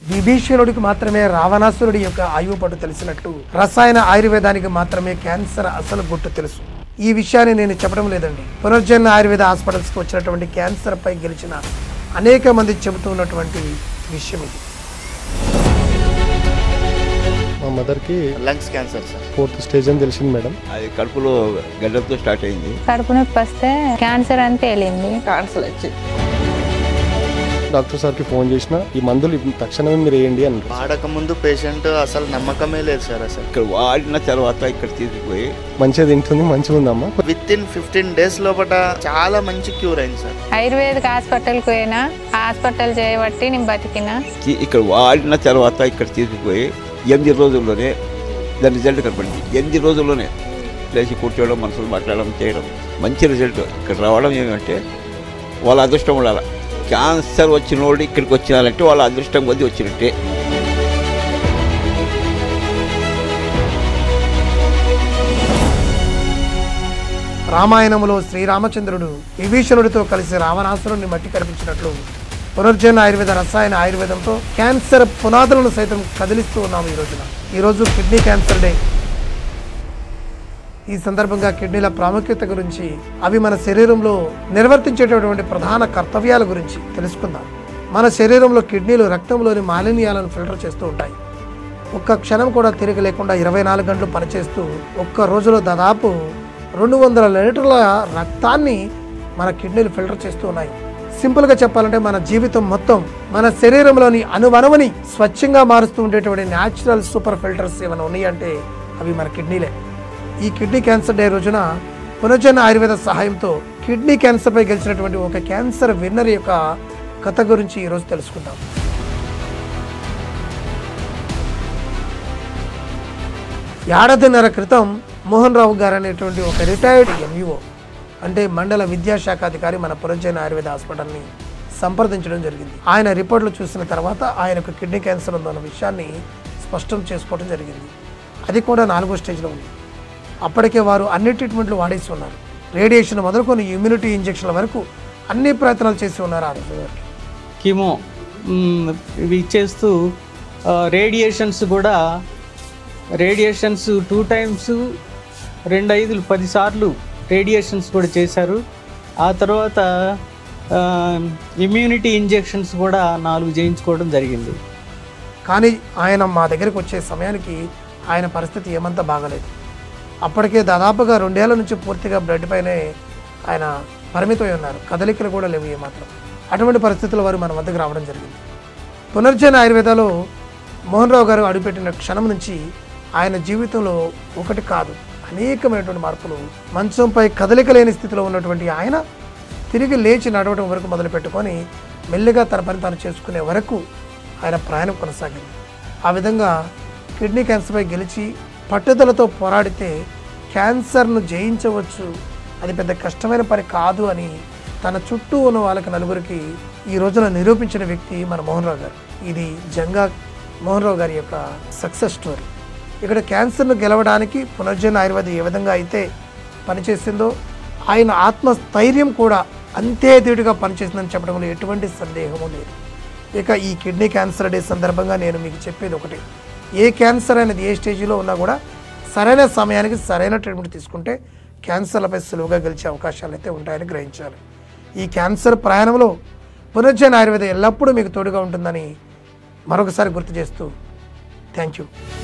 విభీషణుడికి మాత్రమే రావణాసురుడి యొక్క ఆయువు పట్టు తెలిసినట్టు రసాయన ఆయుర్వేదానికి మాత్రమే క్యాన్సర్ అసలు గుట్టు తెలుసు. ఈ విషయాన్ని నేను చెప్పడం లేదండి, పునర్జన్మ ఆయుర్వేద హాస్పిటల్స్కి వచ్చినటువంటి క్యాన్సర్ పై గెలిచిన అనేక మంది చెబుతూ ఉన్నటువంటి విషయం ఇది. మా మదర్కి lungs cancer sir 4th stage అని తెలిసింది మేడం. అది కడుపులో గడ్డలతో స్టార్ట్ అయింది. కడుపు నొప్పి వస్తే క్యాన్సర్ అని తేలింది. క్యాన్సర్ వచ్చి డాక్టర్ సార్కి ఫోన్ చేసిన ఈ మందులు తక్షణమే మీరు వేయండి అన్నారు. వాడక ముందు పేషెంట్ అసలు నమ్మకమే లేదు సార్. అసలు ఇక్కడ వాడిన తర్వాత ఇక్కడ తీసుకుపోయి మంచిగా తింటుంది, మంచిగా ఉందమ్మా. విత్ ఇన్ 15 days లోపల చాలా మంచి క్యూర్ అయింది సార్. ఆయుర్వేదిక్ హాస్పిటల్కి పోయినా, హాస్పిటల్ చేయబట్టి నేను బతికినా. ఇక్కడ వాడిన తర్వాత ఇక్కడ తీసుకుపోయి 8 రోజుల్లోనే దాని రిజల్ట్ కనపడింది. 8 రోజుల్లోనే లేచి కూర్చోవడం, మనసులు మాట్లాడడం, చేయడం, మంచి రిజల్ట్ ఇక్కడ రావడం. ఏమంటే వాళ్ళ అదృష్టం ఉండాలి. క్యాన్సర్ వచ్చిన వాళ్ళు ఇక్కడికి వచ్చినారంటే వాళ్ళ అదృష్టం కొద్ది వచ్చినట్టే. రామాయణంలో శ్రీరామచంద్రుడు విభీషణుడితో కలిసి రావణాసురుడిని మట్టి కనిపించినట్లు పునర్జన్మ ఆయుర్వేద రసాయన ఆయుర్వేదంతో క్యాన్సర్ పునాదులను సైతం కదిలిస్తూ ఉన్నాము ఈరోజు కిడ్నీ క్యాన్సర్ డే. ఈ సందర్భంగా కిడ్నీల ప్రాముఖ్యత గురించి, అవి మన శరీరంలో నిర్వర్తించేటటువంటి ప్రధాన కర్తవ్యాల గురించి తెలుసుకుందాం. మన శరీరంలో కిడ్నీలు రక్తంలోని మాలిన్యాలను ఫిల్టర్ చేస్తూ ఉంటాయి. ఒక్క క్షణం కూడా తిరిగి లేకుండా 24 గంటలు పనిచేస్తూ ఒక్క రోజులో దాదాపు 200 లీటర్ల రక్తాన్ని మన కిడ్నీలు ఫిల్టర్ చేస్తూ ఉన్నాయి. సింపుల్గా చెప్పాలంటే మన జీవితం మొత్తం మన శరీరంలోని అణువణువుని స్వచ్ఛంగా మారుస్తూ ఉండేటువంటి న్యాచురల్ సూపర్ ఫిల్టర్స్ ఏమైనా ఉన్నాయంటే అవి మన కిడ్నీలే. ఈ కిడ్నీ క్యాన్సర్ డే రోజున పునర్జన్మ ఆయుర్వేద సహాయంతో కిడ్నీ క్యాన్సర్పై గెలిచినటువంటి ఒక క్యాన్సర్ విన్నర్ యొక్క కథ గురించి ఈరోజు తెలుసుకుందాం. ఏడాదిన్నర క్రితం మోహన్ రావు గారు అనేటువంటి ఒక రిటైర్డ్ ఎంఈఓ, అంటే మండల విద్యాశాఖాధికారి, మన పునర్జన్మ ఆయుర్వేద హాస్పిటల్ని సంప్రదించడం జరిగింది. ఆయన రిపోర్ట్లు చూసిన తర్వాత ఆయనకు కిడ్నీ క్యాన్సర్ ఉందన్న విషయాన్ని స్పష్టం చేసుకోవడం జరిగింది. అది కూడా 4వ స్టేజ్లో ఉంది. అప్పటికే వారు అన్ని ట్రీట్మెంట్లు వాడేసి ఉన్నారు. రేడియేషన్ మొదలుకొని ఇమ్యూనిటీ ఇంజెక్షన్ల వరకు అన్ని ప్రయత్నాలు చేసి ఉన్నారు. ఆ రోజు వరకు కీమో ఇవి చేస్తూ రేడియేషన్స్ 2 times 2 5 10 సార్లు రేడియేషన్స్ కూడా చేశారు. ఆ తర్వాత ఇమ్యూనిటీ ఇంజెక్షన్స్ కూడా 4 చేయించుకోవడం జరిగింది. కానీ ఆయన మా దగ్గరికి వచ్చే సమయానికి ఆయన పరిస్థితి ఏమంతా బాగలేదు. అప్పటికే దాదాపుగా 2 ఏళ్ల నుంచి పూర్తిగా బ్లడ్ పైనే ఆయన పరిమితమై ఉన్నారు. కదలికలు కూడా లేవు ఏమాత్రం. అటువంటి పరిస్థితుల్లో వారు మన వద్దకు రావడం జరిగింది. పునర్జన్మ ఆయుర్వేదాలో మోహన్ రావు గారు అడుగుపెట్టిన క్షణం నుంచి ఆయన జీవితంలో ఒకటి కాదు అనేకమైనటువంటి మార్పులు. మంచంపై కదలిక లేని స్థితిలో ఉన్నటువంటి ఆయన తిరిగి లేచి నడవడం వరకు మొదలు పెట్టుకొని మెల్లిగా తన పని తాను చేసుకునే వరకు ఆయన ప్రయాణం కొనసాగింది. ఆ విధంగా కిడ్నీ క్యాన్సర్పై గెలిచి పట్టుదలతో పోరాడితే క్యాన్సర్ను జయించవచ్చు, అది పెద్ద కష్టమైన పని కాదు అని తన చుట్టూ ఉన్న వాళ్ళకి నలుగురికి ఈ రోజున నిరూపించిన వ్యక్తి మన మోహన్ రావు గారు. ఇది జంగా మోహన్ రావు గారి యొక్క సక్సెస్ స్టోరీ. ఇక్కడ క్యాన్సర్ను గెలవడానికి పునర్జన్మ ఆయుర్వేదం ఏ విధంగా అయితే పనిచేసిందో ఆయన ఆత్మస్థైర్యం కూడా అంతే ధీటుగా పనిచేసిందని చెప్పడంలో ఎటువంటి సందేహము లేదు. ఇక ఈ కిడ్నీ క్యాన్సర్ డే సందర్భంగా నేను మీకు చెప్పేది ఒకటి, ఏ క్యాన్సర్ అనేది ఏ స్టేజ్లో ఉన్నా కూడా సరైన సమయానికి సరైన ట్రీట్మెంట్ తీసుకుంటే క్యాన్సర్లపై సులువుగా గెలిచే అవకాశాలు అయితే ఉంటాయని గ్రహించాలి. ఈ క్యాన్సర్ ప్రయాణంలో పునర్జన్మ ఆయుర్వేదం ఎల్లప్పుడూ మీకు తోడుగా ఉంటుందని మరొకసారి గుర్తు చేస్తూ థ్యాంక్ యూ.